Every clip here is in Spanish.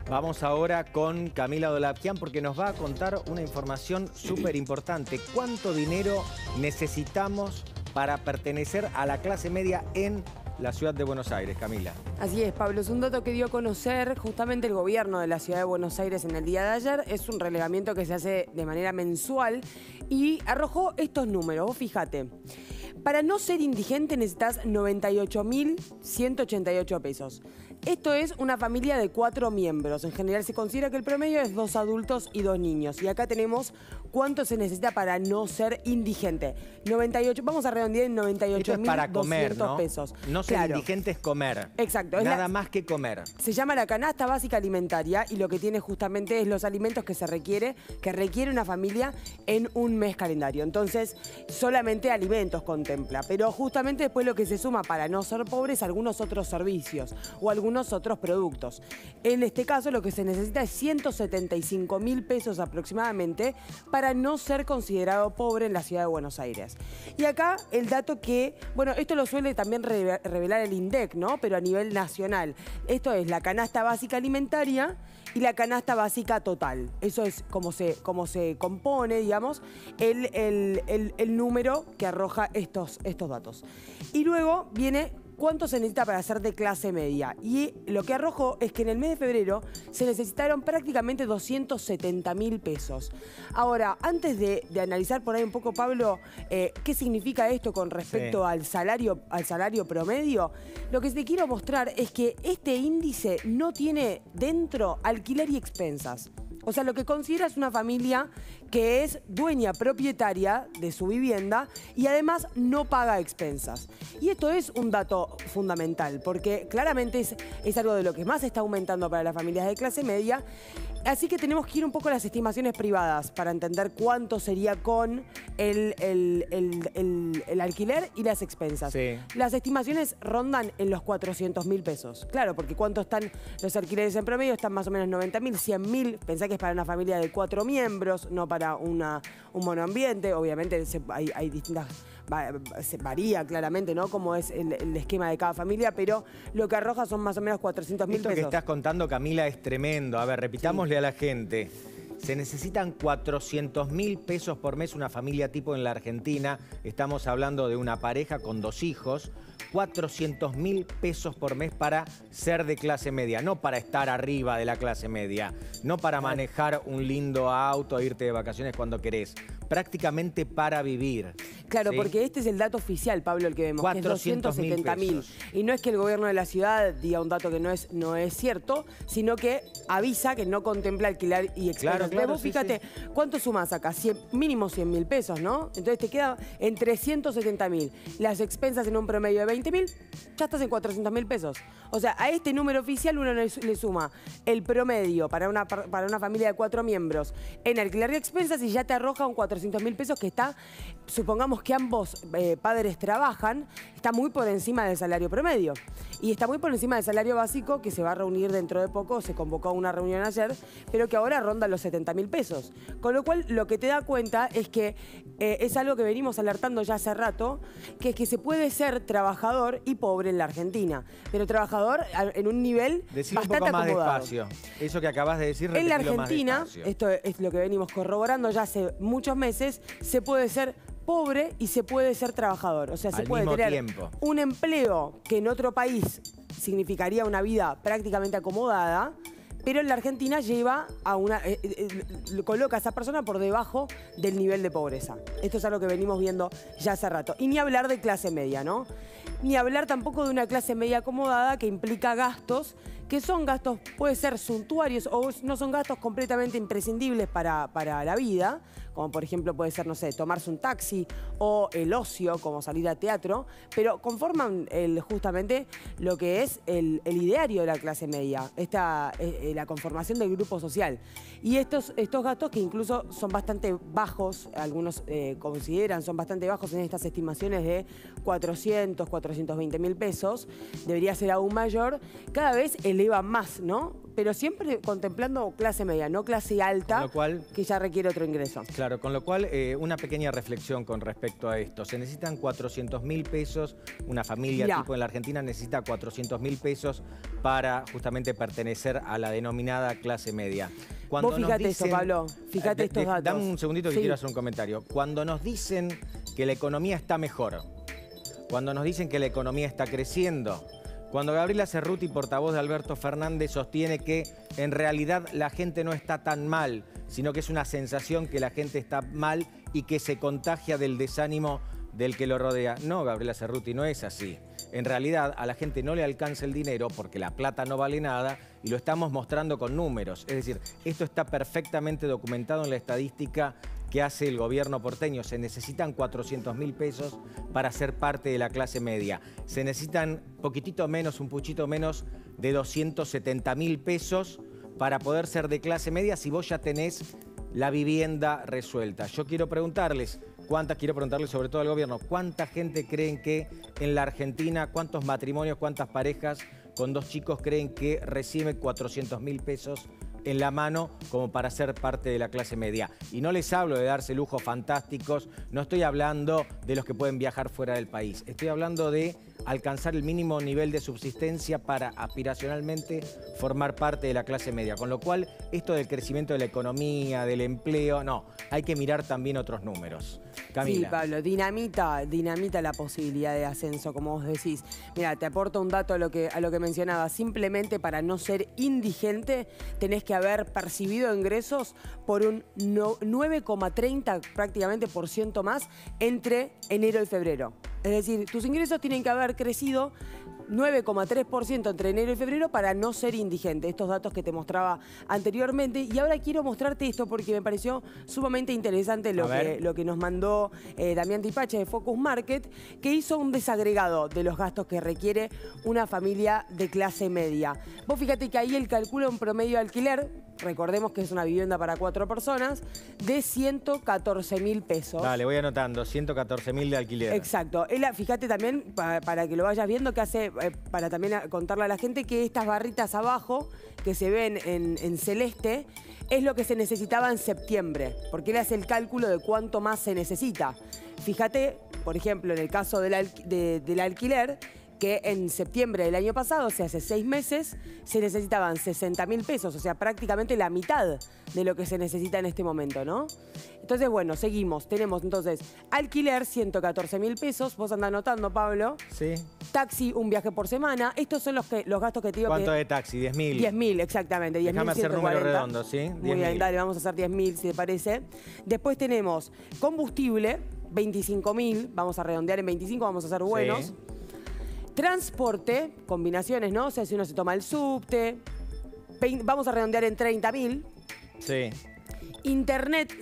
Vamos ahora con Camila Dolapkian porque nos va a contar una información súper importante. ¿Cuánto dinero necesitamos para pertenecer a la clase media en la ciudad de Buenos Aires, Camila? Así es, Pablo. Es un dato que dio a conocer justamente el gobierno de la ciudad de Buenos Aires en el día de ayer. Es un relevamiento que se hace de manera mensual y arrojó estos números. Vos fíjate. Para no ser indigente necesitas 98.188 pesos. Esto es una familia de 4 miembros. En general se considera que el promedio es 2 adultos y 2 niños. Y acá tenemos cuánto se necesita para no ser indigente. 98, vamos a redondear en 98.200 pesos. No ser indigente es comer. Exacto. Nada más que comer. Se llama la canasta básica alimentaria y lo que tiene justamente es los alimentos que requiere una familia en un mes calendario. Entonces, solamente alimentos contempla. Pero justamente después lo que se suma para no ser pobre es algunos otros servicios o algunos otros productos. En este caso lo que se necesita es 175.000 pesos aproximadamente para no ser considerado pobre en la ciudad de Buenos Aires. Y acá el dato que, bueno, esto lo suele también revelar el INDEC, ¿no? Pero a nivel nacional. Esto es la canasta básica alimentaria y la canasta básica total. Eso es como se compone, digamos, el número que arroja estos datos. Y luego viene cuánto se necesita para ser de clase media. Y lo que arrojó es que en el mes de febrero se necesitaron prácticamente 270.000 pesos. Ahora, antes de analizar por ahí un poco, Pablo, qué significa esto con respecto al salario promedio, lo que te quiero mostrar es que este índice no tiene dentro alquiler y expensas. O sea, lo que considera es una familia que es dueña propietaria de su vivienda y además no paga expensas. Y esto es un dato fundamental porque claramente es algo de lo que más está aumentando para las familias de clase media. Así que tenemos que ir un poco a las estimaciones privadas para entender cuánto sería con el alquiler y las expensas. Sí. Las estimaciones rondan en los 400.000 pesos. Claro, porque ¿cuánto están los alquileres en promedio? Están más o menos 90.000, 100.000. Pensá que es para una familia de 4 miembros, no para un monoambiente. Obviamente hay distintas... Se varía claramente, ¿no? Cómo es el esquema de cada familia, pero lo que arroja son más o menos 400.000 pesos. Esto que estás contando, Camila, es tremendo. A ver, repitámosle a la gente. Se necesitan 400.000 pesos por mes una familia tipo en la Argentina. Estamos hablando de una pareja con 2 hijos. 400.000 pesos por mes para ser de clase media, no para estar arriba de la clase media, no para manejar un lindo auto e irte de vacaciones cuando querés, prácticamente para vivir. Claro, ¿sí? Porque este es el dato oficial, Pablo, el que vemos, que es 270.000. Y no es que el gobierno de la ciudad diga un dato que no es cierto, sino que avisa que no contempla alquilar y expensas. Claro, fíjate, ¿cuánto sumás acá? Mínimo 100.000 pesos, ¿no? Entonces te queda en 370.000. Las expensas en un promedio de 20.000, ya estás en 400.000 pesos. O sea, a este número oficial uno le suma el promedio para una familia de 4 miembros en alquiler y expensas y ya te arroja un 400.000 pesos que está, supongamos que ambos padres trabajan, está muy por encima del salario promedio. Y está muy por encima del salario básico que se va a reunir dentro de poco, se convocó una reunión ayer, pero que ahora ronda los 70.000 pesos. Con lo cual, lo que te da cuenta es que es algo que venimos alertando ya hace rato, que es que se puede ser trabajador y pobre en la Argentina, pero trabajador en un nivel bastante acomodado. Un poco más despacio. Eso que acabas de decir, en la Argentina, esto es lo que venimos corroborando ya hace muchos meses, se puede ser pobre y se puede ser trabajador. O sea, se puede tener un empleo que en otro país significaría una vida prácticamente acomodada, pero en la Argentina lleva a coloca a esa persona por debajo del nivel de pobreza. Esto es algo que venimos viendo ya hace rato. Y ni hablar de clase media, ¿no? Ni hablar tampoco de una clase media acomodada que implica gastos, que son gastos, puede ser suntuarios o no son gastos completamente imprescindibles para la vida, como por ejemplo puede ser, no sé, tomarse un taxi o el ocio, como salir a teatro, pero conforman justamente lo que es el ideario de la clase media, la conformación del grupo social. Y estos gastos que incluso son bastante bajos, algunos consideran son bastante bajos en estas estimaciones de 420.000 pesos, debería ser aún mayor, cada vez eleva más, ¿no? pero siempre contemplando clase media, no clase alta, Con lo cual, que ya requiere otro ingreso. claro, con lo cual, una pequeña reflexión con respecto a esto. Se necesitan 400.000 pesos, una familia Mirá. tipo en la Argentina necesita 400.000 pesos para justamente pertenecer a la denominada clase media. Cuando Vos nos fíjate dicen- eso, Pablo, fíjate estos datos. Dame un segundito que Sí. quiero hacer un comentario. Cuando nos dicen que la economía está mejor, cuando nos dicen que la economía está creciendo, cuando Gabriela Cerruti, portavoz de Alberto Fernández, sostiene que en realidad la gente no está tan mal, sino que es una sensación que la gente está mal y que se contagia del desánimo del que lo rodea. No, Gabriela Cerruti, no es así. En realidad a la gente no le alcanza el dinero porque la plata no vale nada y lo estamos mostrando con números. Es decir, esto está perfectamente documentado en la estadística que hace el gobierno porteño. Se necesitan 400.000 pesos para ser parte de la clase media. Se necesitan poquitito menos, un puchito menos de 270.000 pesos para poder ser de clase media si vos ya tenés la vivienda resuelta. Yo quiero preguntarles sobre todo al gobierno, ¿cuánta gente creen que en la Argentina, cuántos matrimonios, cuántas parejas con 2 chicos creen que reciben 400.000 pesos en la mano como para ser parte de la clase media? Y no les hablo de darse lujos fantásticos, no estoy hablando de los que pueden viajar fuera del país, estoy hablando de alcanzar el mínimo nivel de subsistencia para aspiracionalmente formar parte de la clase media. Con lo cual, esto del crecimiento de la economía, del empleo, no, hay que mirar también otros números. Camila. Sí, Pablo, dinamita la posibilidad de ascenso, como vos decís. Mira, te aporto un dato a lo que mencionaba. Simplemente para no ser indigente, tenés que haber percibido ingresos por un 9,30 prácticamente por ciento más entre enero y febrero. Es decir, tus ingresos tienen que haber crecido 9,3% entre enero y febrero para no ser indigente. Estos datos que te mostraba anteriormente. Y ahora quiero mostrarte esto porque me pareció sumamente interesante lo que nos mandó Damián Tipache de Focus Market, que hizo un desagregado de los gastos que requiere una familia de clase media. Vos fíjate que ahí él calcula un promedio de alquiler, recordemos que es una vivienda para 4 personas, de 114.000 pesos. Dale, voy anotando, 114.000 de alquiler. Exacto. Él, fíjate también, para que lo vayas viendo, que hace, para también contarle a la gente que estas barritas abajo, que se ven en celeste, es lo que se necesitaba en septiembre, porque él hace el cálculo de cuánto más se necesita. Fíjate, por ejemplo, en el caso del alquiler, que en septiembre del año pasado, o sea, hace 6 meses, se necesitaban 60.000 pesos, o sea, prácticamente la mitad de lo que se necesita en este momento, ¿no? Entonces, bueno, seguimos. Tenemos entonces alquiler, 114.000 pesos. Vos andás anotando, Pablo. Sí. Taxi, un viaje por semana. Estos son los gastos que te digo. ¿Cuánto que... de taxi? 10.000. 10.000, exactamente. 10.000. Déjame hacer números redondos, ¿sí? Muy bien, dale, vamos a hacer 10.000 si te parece. Después tenemos combustible, 25.000. Vamos a redondear en 25, vamos a ser buenos. Sí. Transporte, combinaciones, ¿no? O sea, si uno se toma el subte, vamos a redondear en 30.000. Sí. Internet,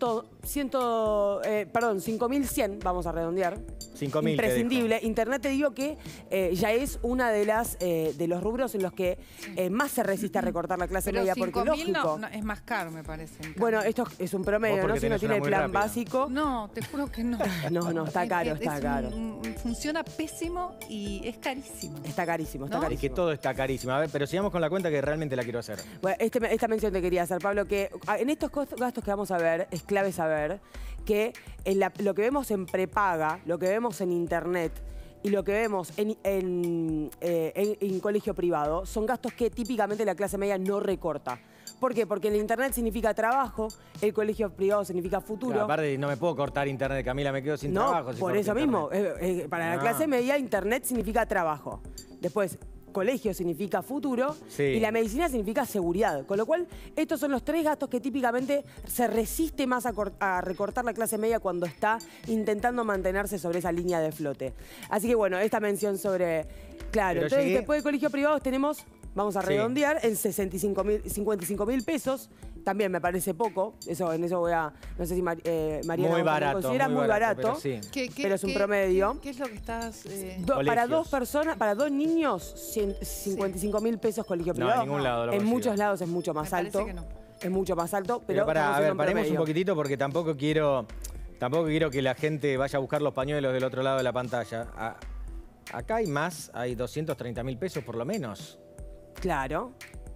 5.100, vamos a redondear. 5.000. Imprescindible. Internet, te digo que ya es una de los rubros en los que más se resiste a recortar la clase media, porque lógico. No, es más caro, me parece. Bueno, esto es un promedio, ¿no? Si uno tiene el plan básico. No, te juro que no. No, está caro, está caro. Funciona pésimo y es carísimo. Está carísimo, está ¿No? carísimo. Y que todo está carísimo. A ver, pero sigamos con la cuenta que realmente la quiero hacer. Bueno, esta mención te quería hacer, Pablo, que en estos gastos que vamos a ver, es clave saber que lo que vemos en prepaga, lo que vemos en internet y lo que vemos en colegio privado son gastos que típicamente la clase media no recorta. ¿Por qué? Porque el internet significa trabajo, el colegio privado significa futuro. Claro, aparte, no me puedo cortar internet, Camila, me quedo sin trabajo. No, por eso mismo. Para la clase media, internet significa trabajo. Después, colegio significa futuro, sí, y la medicina significa seguridad. Con lo cual, estos son los 3 gastos que típicamente se resiste más a recortar la clase media cuando está intentando mantenerse sobre esa línea de flote. Así que bueno, esta mención sobre... Claro, pero entonces después de colegios privados tenemos, vamos a redondear, en 55.000 pesos. También me parece poco, en eso voy a... No sé si Mariana muy barato, considera muy barato, pero, sí, pero es un promedio. ¿Qué es lo que estás...? Para 2 personas, para 2 niños, 55.000 pesos colegio privado. No, en ningún lado lo En consigo. muchos lados es mucho más alto. Que no. Es mucho más alto, pero paremos un poquitito porque tampoco quiero que la gente vaya a buscar los pañuelos del otro lado de la pantalla. Acá hay 230.000 pesos por lo menos. Claro.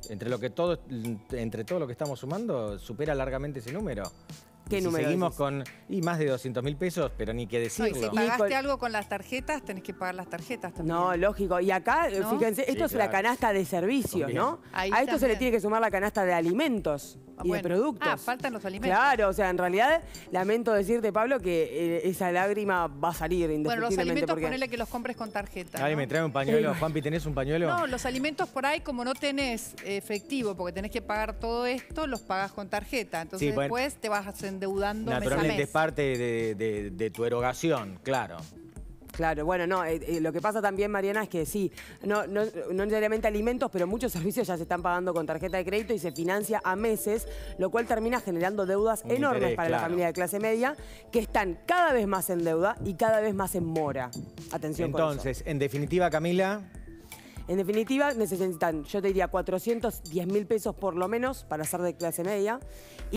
entre todo lo que estamos sumando, supera largamente ese número. ¿Qué Y si número seguimos decís? con más de 200.000 pesos, pero ni qué No, y si decirlo. pagaste algo con las tarjetas, tenés que pagar las tarjetas también. No, lógico. Y acá, ¿No? fíjense, esto Sí, es una claro. canasta de servicios, Conviene. ¿no? Ahí A esto se le también. tiene que sumar la canasta de alimentos y Bueno. de productos. Ah, faltan los alimentos. Claro, o sea, en realidad, lamento decirte, Pablo, que esa lágrima va a salir Bueno, los indefectiblemente. alimentos porque... ponele que los compres con tarjeta. Dale, ¿no? me trae un pañuelo. Juanpi, ¿tenés un pañuelo? No, los alimentos por ahí, como no tenés efectivo, porque tenés que pagar todo esto, los pagás con tarjeta. Entonces Sí, bueno. después te vas endeudando mes a Naturalmente mes. es parte de tu erogación, claro. Claro, bueno, no, lo que pasa también, Mariana, es que sí, no necesariamente alimentos, pero muchos servicios ya se están pagando con tarjeta de crédito y se financia a meses, lo cual termina generando deudas Un enormes interés, para la claro. familia de clase media, que están cada vez más en deuda y cada vez más en mora. Atención con eso. Entonces, en definitiva, Camila, En definitiva, necesitan, yo te diría, 410.000 pesos por lo menos para ser de clase media.